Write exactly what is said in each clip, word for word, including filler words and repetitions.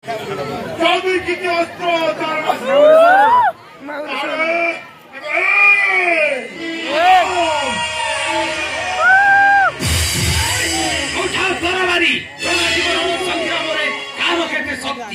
Jody किती असतो मोठा बरोबरी संग्रामरे कारो केते शक्ति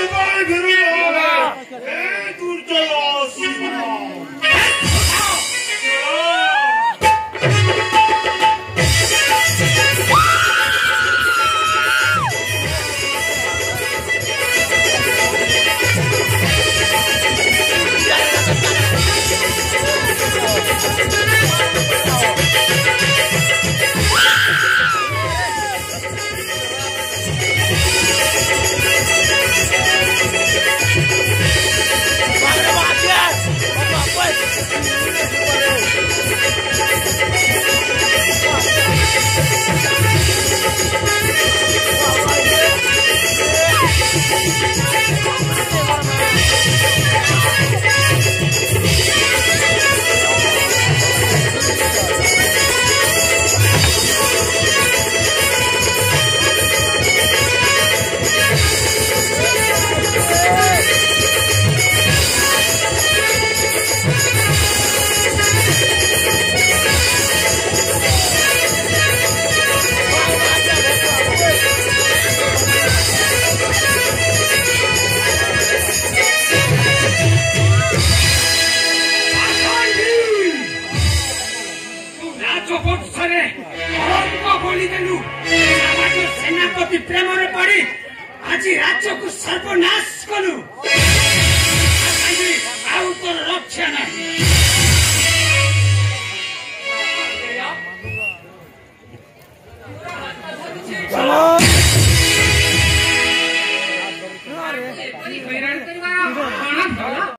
सेनापति प्रेम पड़ी आज राज्य को सर्वनाश कलु आउ तो रक्षा नहीं।